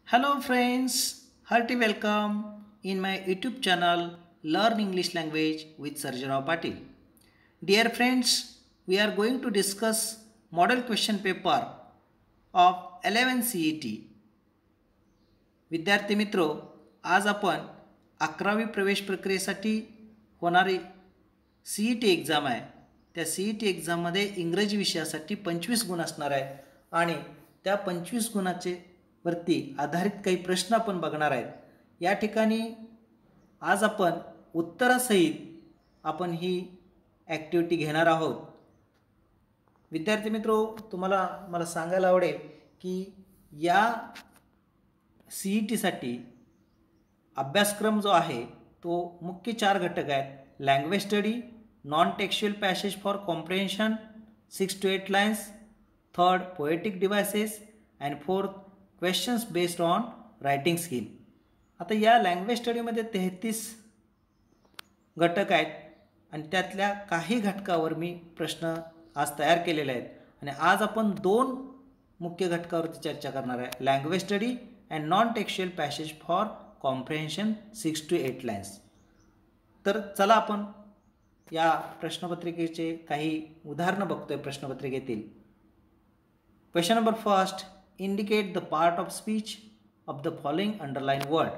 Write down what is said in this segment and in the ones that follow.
Hello friends, hearty welcome in my YouTube channel Learn English Language with Sarjarao Patil. Dear friends, we are going to discuss model question paper of 11 CET. विद्यार्थी मित्रो, आज आपण 11वी प्रवेश प्रक्रियेसाठी होणारी CET exam आहे. त्या CET एक्झाममध्ये इंग्रजी विषयासाठी 25 गुण असणार आहे आणि त्या 25 गुणाचे वरती आधारित काही प्रश्न आपण बघणार आहेत. या ठिकाणी आज आपण उत्तरासहित आपण ही ॲक्टिव्हिटी घेणार आहोत. विद्यार्थी मित्रो, तुम्हाला मला सांगायला आवडेल की या CETसाठी अभ्यासक्रम जो आहे तो मुख्य 4 घटक आहेत. Language study, non textual passage for comprehension 6 to 8 lines, third poetic devices and fourth questions based on writing skill. आता या लँग्वेज स्टडीमध्ये 33 घटक आहेत आणि त्यातल्या काही घटकावर मी प्रश्न आज तयार केलेले आहेत आणि आज आपण 2 मुख्य घटकावरती चर्चा करणार आहे. Language study and non textual passage for comprehension 6 to 8 lines. तर चला आपण या प्रश्नपत्रिकेचे काही उदाहरणं बघतोय प्रश्नपत्रिकेतील. Question number first, indicate the part of speech of the following underline word.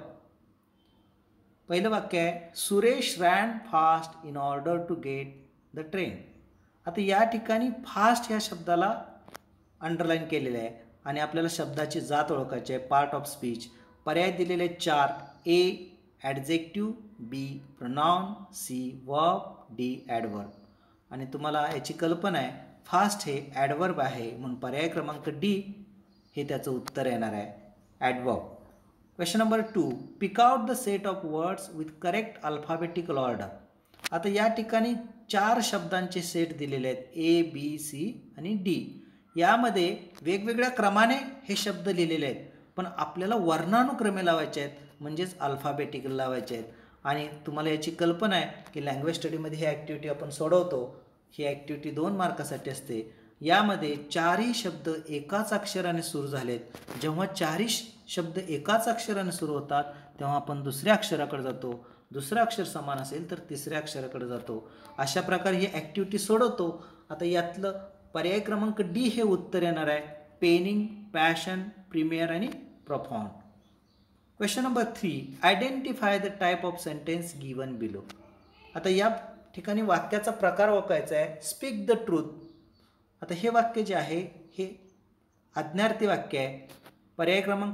पहिलं वाक्य आहे, Suresh ran fast in order to get the train. आता या ठिकाणी फास्ट ह्या शब्दाला अंडरलाईन केलेलं आहे आणि आपल्याला शब्दाची जात ओळखायची आहे. पार्ट ऑफ स्पीच पर्याय दिलेले 4. A adjective, B pronoun, C verb, D adverb. आणि तुम्हाला याची कल्पना आहे फास्ट हे ॲडवर्ब आहे म्हणून पर्याय क्रमांक डी हे त्याचं उत्तर येणार आहे, adverb. Question number 2, pick out the set of words with correct alphabetical order. आता या ठिकाणी 4 शब्दांचे सेट दिलेले आहेत, ए बी सी आणि डी. यामध्ये वेगवेगळ्या क्रमाने हे शब्द लिहिलेले आहेत पण आपल्याला वर्णानुक्रमे लावायचे आहेत म्हणजेच अल्फाबेटिकल लावायचे आहेत. आणि तुम्हाला याची कल्पना आहे की लँग्वेज स्टडीमध्ये ही ॲक्टिव्हिटी आपण सोडवतो. ही ॲक्टिव्हिटी 2 मार्कासाठी असते. यामध्ये 4ही शब्द एकाच अक्षराने सुरू झालेत. जेव्हा 4ही शब्द एकाच अक्षराने सुरू होतात तेव्हा आपण दुसऱ्या अक्षराकडे जातो. दुसरं अक्षर समान असेल तर तिसऱ्या अक्षराकडे जातो. अशा प्रकारे ही ॲक्टिव्हिटी सोडवतो. आता यातलं पर्याय क्रमांक डी हे उत्तर येणार आहे, पेनिंग, पॅशन, प्रीमियर आणि profane. Question number 3, identify the type of sentence given below. आता या ठिकाणी वाक्याचा प्रकार ओळखायचा आहे. Speak the truth. आता हे वाक्य जे आहे हे आज्ञार्थी वाक्य आहे. पर्याय क्रमांक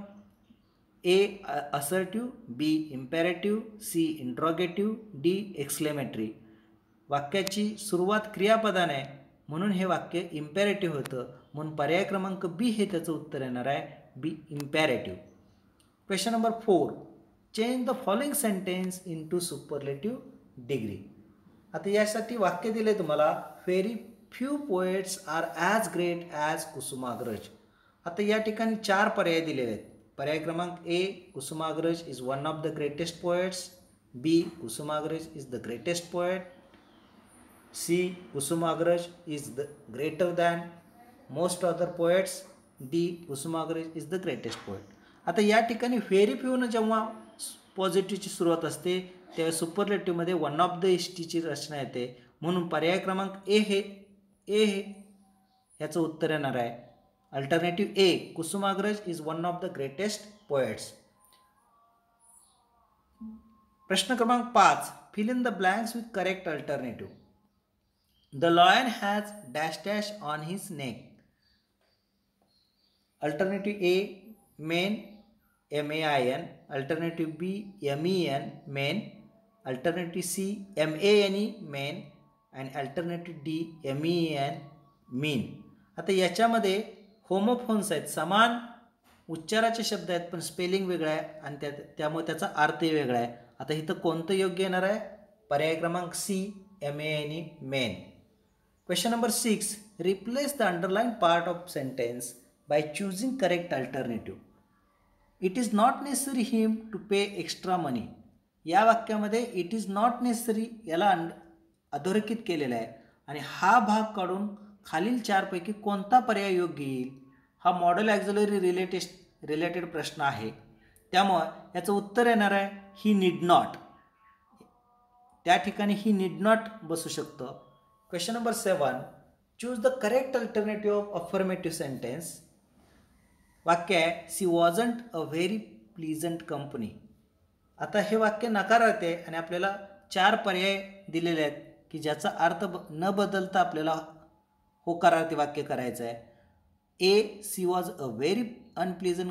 A assertive, B imperative, C interrogative, D exclamatory. वाक्याची सुरुवात क्रियापदाने आहे म्हणून हे वाक्य इम्पेरेटिव्ह होतं म्हणून पर्याय क्रमांक बी हे त्याचं उत्तर येणार आहे, B imperative. Question number 4, change the following sentence into superlative degree. आता यासाठी वाक्य दिले तुम्हाला, very few poets are as great as Kusumagraj. आता या ठिकाणी 4 पर्याय दिलेले आहेत. पर्याय क्रमांक A, Kusumagraj is one of the greatest poets. B, Kusumagraj is the greatest poet. C, Kusumagraj is the greater than most other poets. D, Kusumagraj is the greatest poet. आता या ठिकाणी व्हेरी फ्यूनं जेव्हा पॉझिटिव्हची सुरुवात असते तेव्हा सुपरलेटिव्हमध्ये वन ऑफ द इष्टीची रचना येते म्हणून पर्याय क्रमांक ए हे ह्याचं उत्तर येणार आहे, alternative A, Kusumagraj is one of the greatest poets. प्रश्न क्रमांक 5, fill in the blanks with correct alternative. The lion has dash dash on his neck. Alternative A, main, MAIN. Alternative B, MEN, men. Alternative C, MANE, mane. आणि alternative D, MEN, mean. आता याच्यामध्ये homophones आहेत, समान उच्चाराचे शब्द आहेत पण spelling वेगळं आहे आणि त्यामुळे त्याचा अर्थही वेगळा आहे. आता इथं कोणतं योग्य येणार आहे, पर्याय क्रमांक C, MANE, mane. Question number 6, replace the underline part of sentence by choosing correct alternative. It is not necessary him to pay extra money. या वाक्यामध्ये इट इज नॉट नेसेसरी याला अधोरेखित केलेलं आहे आणि हा भाग काढून खालील 4 पैकी कोणता पर्याय योग्य येईल हा मॉडेल ॲक्झिलरी रिलेटेड प्रश्न आहे. त्यामुळे याचं उत्तर येणार आहे ही नीड नॉट. त्या ठिकाणी ही नीड नॉट बसू शकतं. Question number 7, choose the correct alternative of affirmative sentence. वाक्य आहे she wasn't a very pleasant company. आता हे वाक्य नकारार्थी आहे आणि आपल्याला 4 पर्याय दिलेले आहेत की ज्याचा अर्थ न बदलता आपल्याला होकारार्थी वाक्य करायचं आहे. A she was a very unpleasant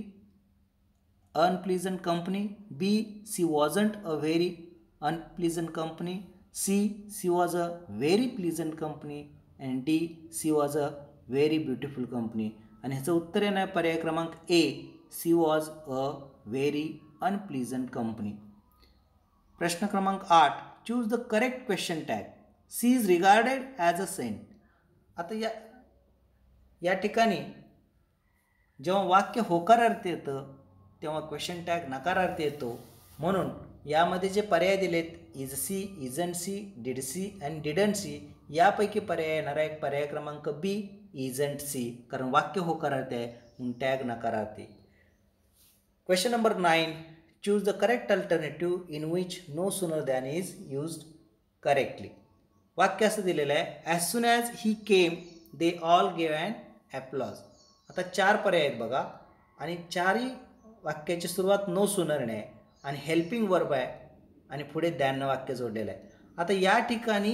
company. B she wasn't a very unpleasant company. She was a very pleasant company. And D she was a very beautiful company. आणि ह्याचं उत्तर येणार पर्याय क्रमांक A she was a very unpleasant company. प्रश्न क्रमांक 8, choose the correct question tag. She is regarded as a saint. आता या ठिकाणी जेव्हा वाक्य होकारार्थी येतं तेव्हा क्वेश्चन टॅग नकारार्थी येतो. म्हणून यामध्ये जे पर्याय दिलेत is she, isn't she, did she and didn't she, यापैकी पर्याय येणार आहे पर्याय क्रमांक बी इजंट सी, कारण वाक्य होकारार्थी आहे म्हणून टॅग नकारार्थी. Question number 9, choose the correct alternative in which no sooner than is used correctly. वाक्य असं दिलेलं आहे as soon as he came they all gave and applause. आता 4 पर्याय आहेत बघा आणि 4ही वाक्याची सुरुवात नो सूनरने आहे आणि हेल्पिंग वर्ब आहे आणि पुढे दॅननं वाक्य जोडलेलं आहे. आता या ठिकाणी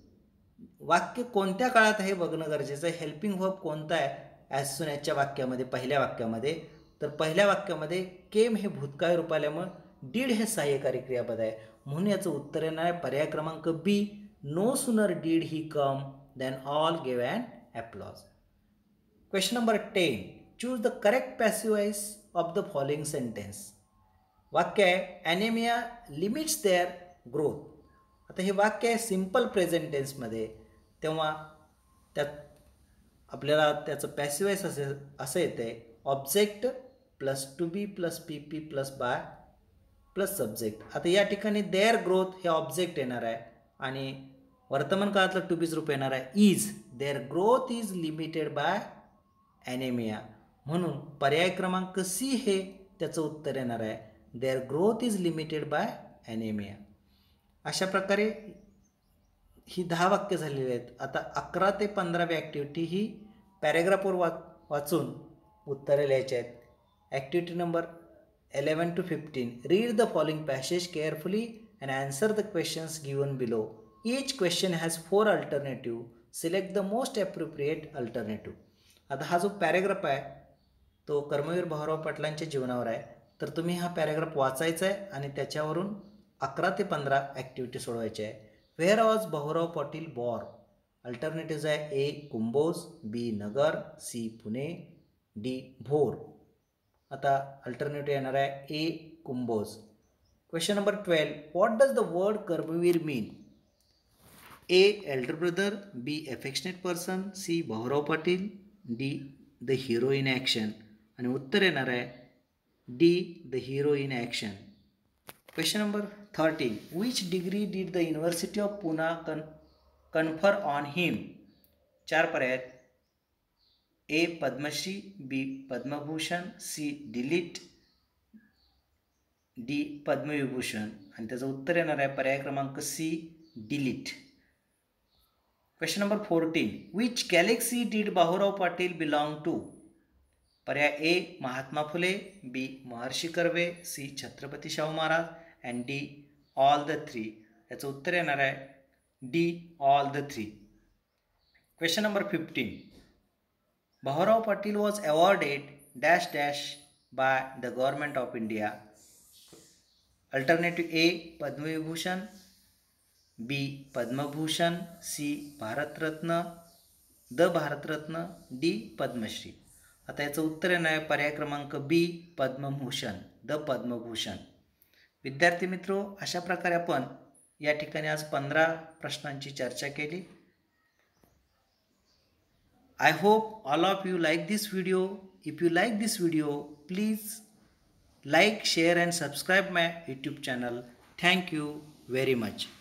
वाक्य कोणत्या काळात आहे बघणं गरजेचं आहे. हेल्पिंग वर्ब कोणता आहे ॲज सून ॲजच्या वाक्यामध्ये, पहिल्या वाक्यामध्ये. तर पहिल्या वाक्यामध्ये केम हे भूतकाळ रूप आल्यामुळे डीड हे सहाय्यकारी क्रियापद आहे म्हणून याचं उत्तर येणार आहे पर्याय क्रमांक B no sooner did he come than all gave and applause. Question number 10, choose the correct passive voice of the following sentence. वाक्य आहे ॲनेमिया लिमिट्स देअर ग्रोथ. आता हे वाक्य आहे सिम्पल प्रेझेंट टेन्समध्ये, तेव्हा त्यात आपल्याला त्याचं पॅसिव्ह वॉइस असं येतं आहे object plus to be plus P P plus by plus subject. आता या ठिकाणी देअर ग्रोथ हे ऑब्जेक्ट येणार आहे आणि वर्तमान काळातलं टू बीज रूप येणार आहे is. Their growth is limited by anaemia म्हणून पर्याय क्रमांक सी हे त्याचं उत्तर येणार आहे their growth is limited by anaemia. अशा प्रकारे ही 10 वाक्य झालेली आहेत. आता 11 ते 15वी ॲक्टिव्हिटी ही पॅरेग्राफवर वाचून उत्तरे लिहायची आहेत. Activity number 11 to 15, read the following passage carefully and answer the questions given below. Each question has 4 alternative. Select the most appropriate alternative. आता हा जो पॅरेग्राफ आहे तो कर्मवीर भाऊराव पाटलांच्या जीवनावर आहे. तर तुम्ही हा पॅरेग्राफ वाचायचा आहे आणि त्याच्यावरून 11 ते 15 ॲक्टिव्हिटी सोडवायची आहे. Where was Bhaurao Patil born. Alternative आहे A Kumbhoj, B Nagar, C Pune, D Bhor. आता अल्टरनेटिव्ह येणार आहे A Kumbhoj. Question number 12, what does the word Karmaveer mean. A elder brother, B affectionate person, C Bhaurao Patil, D the hero in action. आणि उत्तर येणार आहे D the hero in action. Question number 13, which degree did the university of Poona confer on हिम. 4 पर्याय आहेत A Padma Shri, B Padma Bhushan, C D Litt, D Padma Vibhushan. आणि त्याचं उत्तर येणार आहे पर्याय क्रमांक C D Litt. Question number 14, which galaxy did Bhaurao Patil belong to. पर्याय A Mahatma Phule, B Maharshi Karve, C Chhatrapati Shahu Maharaj and D all the 3. याचं उत्तर येणार आहे D all the 3. Question number 15, Bhaurao Patil was awarded dash dash by the government of India. Alternative A Padma Vibhushan, B Padma Bhushan, C Bharat Ratna, the Bharat Ratna, D Padma Shri. आता याचं उत्तर येणार आहे पर्याय क्रमांक बी पद्मभूषण, द पद्मभूषण. विद्यार्थी मित्रो, अशा प्रकारे आपण या ठिकाणी आज 15 प्रश्नांची चर्चा केली. I hope all of you like this video. If you like this video, please like, share and subscribe my YouTube channel. Thank you very much.